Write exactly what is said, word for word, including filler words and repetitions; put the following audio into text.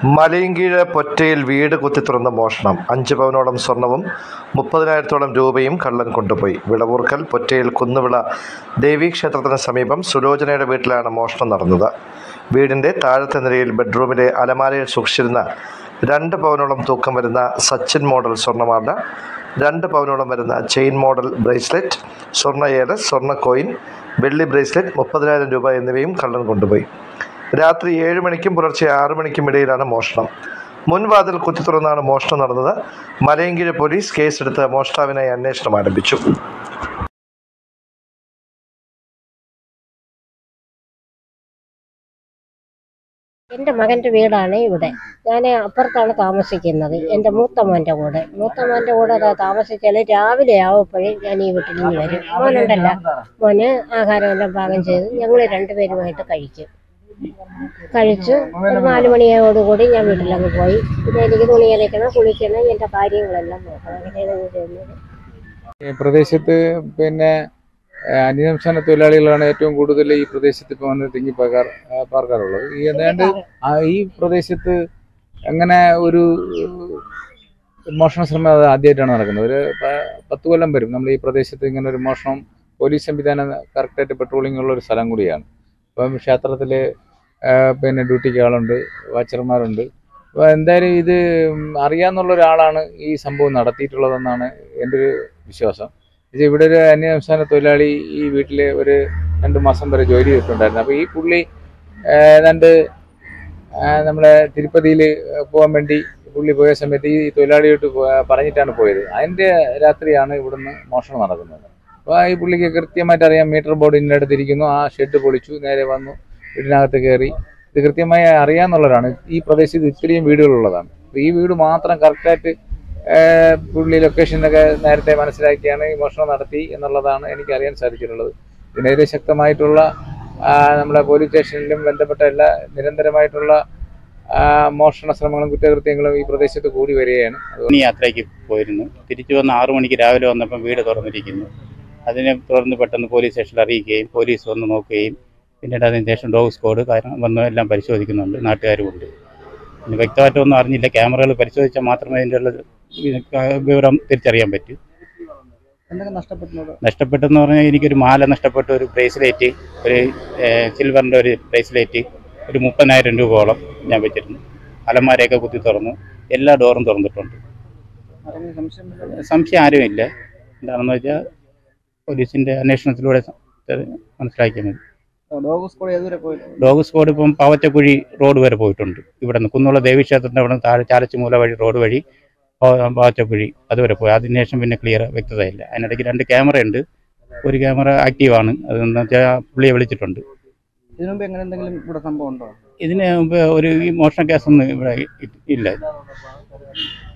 മലയങ്കീഴ് പൊറ്റയിൽ വീട് കുത്തിത്തുറന്ന മോഷണം. അഞ്ച് പവനോളം സ്വർണവും മുപ്പതിനായിരത്തോളം രൂപയും കള്ളൻ കൊണ്ടുപോയി. വിളവൂർക്കൽ പൊറ്റയിൽ കുന്നുവിള ദേവീക്ഷേത്രത്തിന് സമീപം സുലോചനയുടെ വീട്ടിലാണ് മോഷണം നടന്നത്. വീടിൻ്റെ താഴത്തെ നിലയിൽ ബെഡ്റൂമിലെ അലമാരയിൽ സൂക്ഷിച്ചിരുന്ന രണ്ട് പവനോളം തൂക്കം വരുന്ന സച്ചിൻ മോഡൽ സ്വർണ്ണമാല, രണ്ട് പവനോളം വരുന്ന ചെയിൻ മോഡൽ ബ്രേസ്ലെറ്റ്, സ്വർണ്ണ ഏലസ്, സ്വർണ്ണ കോയിൻ, വെള്ളി ബ്രേസ്ലെറ്റ്, മുപ്പതിനായിരം രൂപ എന്നിവയും കള്ളൻ കൊണ്ടുപോയി. രാത്രി ഏഴ് മണിക്കും പുലർച്ചെ ആറു മണിക്കും ഇടയിലാണ് മോഷണം. മുൻവാതിൽ കുത്തി തുറന്നാണ് മോഷണം നടന്നത്. മലയങ്കീഴ് പോലീസ് കേസെടുത്ത് മോഷ്ടാവിനായി അന്വേഷണം ആരംഭിച്ചു. എൻ്റെ മകൻ്റെ വീടാണ് ഇവിടെ. ഞാൻ അപ്പുറത്താണ് താമസിക്കുന്നത്, എൻ്റെ മൂത്ത മോൻ്റെ കൂടെ. മൂത്ത മോൻ്റെ കൂടെ താമസിച്ചാൽ രാവിലെ ആവുമ്പോഴേ ഞാൻ ഈ വീട്ടിൽ നിന്ന് വരും. മോനുണ്ടല്ല, മോന് ആഹാരമെല്ലാം പാകം ചെയ്ത് ഞങ്ങൾ രണ്ടുപേരുമായിട്ട് കഴിക്കും. കഴിച്ചു ഒരു നാല് മണിയോടുകൂടി ഞാൻ വീട്ടിലങ്ങ് പോയി. പിന്നെ എനിക്ക് തുണി അലയ്ക്കണം, കുളിക്കണം, എൻ്റെ കാര്യങ്ങളെല്ലാം നോക്കണം. അങ്ങനെയാണ് ചെയ്യുന്നത്. ഈ പ്രദേശത്ത് പിന്നെ അന്യസംസ്ഥാന തൊഴിലാളികളാണ് ഏറ്റവും കൂടുതൽ ഈ പ്രദേശത്ത് ഇപ്പോൾ വന്ന് തിങ്ങി പാർക്കാർ പാർക്കാറുള്ളത്. ഈ ഏതാണ്ട് ഈ പ്രദേശത്ത് അങ്ങനെ ഒരു മോഷണ ശ്രമം അത് ആദ്യമായിട്ടാണ് നടക്കുന്നത്. ഒരു പത്ത് കൊല്ലം വരും നമ്മൾ ഈ പ്രദേശത്ത് ഇങ്ങനെ ഒരു മോഷണം. പോലീസ് സംവിധാനം കറക്റ്റായിട്ട് പെട്രോളിംഗ് ഉള്ള ഒരു സ്ഥലം കൂടിയാണ്. ഇപ്പം ക്ഷേത്രത്തിൽ പിന്നെ ഡ്യൂട്ടിക്ക് ആളുണ്ട്, വാച്ചർമാരുണ്ട്. അപ്പോൾ എന്തായാലും ഇത് അറിയാമെന്നുള്ള ഒരാളാണ് ഈ സംഭവം നടത്തിയിട്ടുള്ളതെന്നാണ് എൻ്റെ ഒരു വിശ്വാസം. ഇത് ഇവിടെ ഒരു അന്യസംസ്ഥാന തൊഴിലാളി ഈ വീട്ടിൽ ഒരു രണ്ട് മാസം വരെ ജോലി ചെയ്തിട്ടുണ്ടായിരുന്നു. അപ്പോൾ ഈ പുള്ളി ഏതാണ്ട് നമ്മളെ തിരുപ്പതിയിൽ പോകാൻ വേണ്ടി പുള്ളി പോയ സമയത്ത് ഈ തൊഴിലാളിയോട്ട് പറഞ്ഞിട്ടാണ് പോയത്. അതിൻ്റെ രാത്രിയാണ് ഇവിടുന്ന് മോഷണം നടക്കുന്നത്. അപ്പോൾ ഈ പുള്ളിക്ക് കൃത്യമായിട്ട് അറിയാം, മീറ്റർ ബോർഡ് ഇന്നടുത്തിരിക്കുന്നു, ആ ഷെഡ് പൊളിച്ചു, നേരെ വന്നു വീടിനകത്ത് കയറി. ഇത് കൃത്യമായി അറിയാമെന്നുള്ളവരാണ്. ഈ പ്രദേശത്ത് ഇത്രയും വീടുകളുള്ളതാണ്. അപ്പോൾ ഈ വീട് മാത്രം കറക്റ്റായിട്ട് പുള്ളി ലൊക്കേഷനൊക്കെ നേരത്തെ മനസ്സിലാക്കിയാണ് ഈ മോഷണം നടത്തി എന്നുള്ളതാണ് എനിക്ക് അറിയാൻ സാധിച്ചിട്ടുള്ളത്. ഇതിനെതിരെ ശക്തമായിട്ടുള്ള നമ്മുടെ പോലീസ് സ്റ്റേഷനിലും ബന്ധപ്പെട്ട എല്ലാ നിരന്തരമായിട്ടുള്ള മോഷണ ശ്രമങ്ങളും കുറ്റകൃത്യങ്ങളും ഈ പ്രദേശത്ത് കൂടി വരികയാണ്. യാത്രയ്ക്ക് പോയിരുന്നു. തിരിച്ചു വന്ന് ആറു മണിക്ക് രാവിലെ വന്നപ്പം വീട് തുറന്നിരിക്കുന്നു. അതിനെ തുടർന്ന് പെട്ടെന്ന് പോലീസ് സ്റ്റേഷനിൽ അറിയിക്കുകയും പോലീസ് വന്ന് നോക്കുകയും പിന്നീട് അതിന് ശേഷം ഡോഗ് സ്ക്വാഡ് കാരണം വന്ന് എല്ലാം പരിശോധിക്കുന്നുണ്ട്. നാട്ടുകാരുമുണ്ട്. പിന്നെ വ്യക്തമായിട്ടൊന്നും അറിഞ്ഞില്ല. ക്യാമറകൾ പരിശോധിച്ചാൽ മാത്രമേ അതിൻ്റെ ഉള്ള വിവരം തിരിച്ചറിയാൻ പറ്റൂ. നഷ്ടപ്പെട്ടെന്ന് പറഞ്ഞാൽ എനിക്കൊരു മാല നഷ്ടപ്പെട്ട, ഒരു ബ്രേസ്ലെറ്റ്, ഒരു സിൽവറിൻ്റെ ഒരു ബ്രേസ്ലെറ്റ്, ഒരു മുപ്പതിനായിരം രൂപയോളം ഞാൻ വെച്ചിരുന്നു. അലമാരയൊക്കെ കുത്തി തുറന്നു, എല്ലാ ഡോറും തുറന്നിട്ടുണ്ട്. സംശയം ആരുമില്ല. എന്താണെന്ന് വെച്ചാൽ പോലീസിൻ്റെ അന്വേഷണത്തിലൂടെ മനസ്സിലാക്കിയാൽ മതി. ഡോഗ് സ്ക്വാഡ് ഇപ്പം പാവച്ചക്കുഴി റോഡ് വരെ പോയിട്ടുണ്ട്. ഇവിടെ നിന്ന് കുന്നുള്ള ദേവീക്ഷേത്രത്തിൻ്റെ അവിടെ നിന്ന് താഴെ ചാലച്ചുമൂല വഴി റോഡ് വഴി പാവച്ചക്കുഴി അതുവരെ പോയി. അതിനുശേഷം പിന്നെ ക്ലിയർ വ്യക്തതയില്ല. അതിനിടയ്ക്ക് രണ്ട് ക്യാമറ ഉണ്ട്. ഒരു ക്യാമറ ആക്റ്റീവാണ്. അതെന്ന് വെച്ചാൽ പുള്ളിയെ വിളിച്ചിട്ടുണ്ട്. ഇതിനു മുമ്പ് എങ്ങനെ എന്തെങ്കിലും ഇവിടെ സംഭവം ഉണ്ടോ? ഇതിന് മുമ്പ് ഒരു ഈ മോഷണ കേസൊന്നും ഇവിടെ ഇല്ല.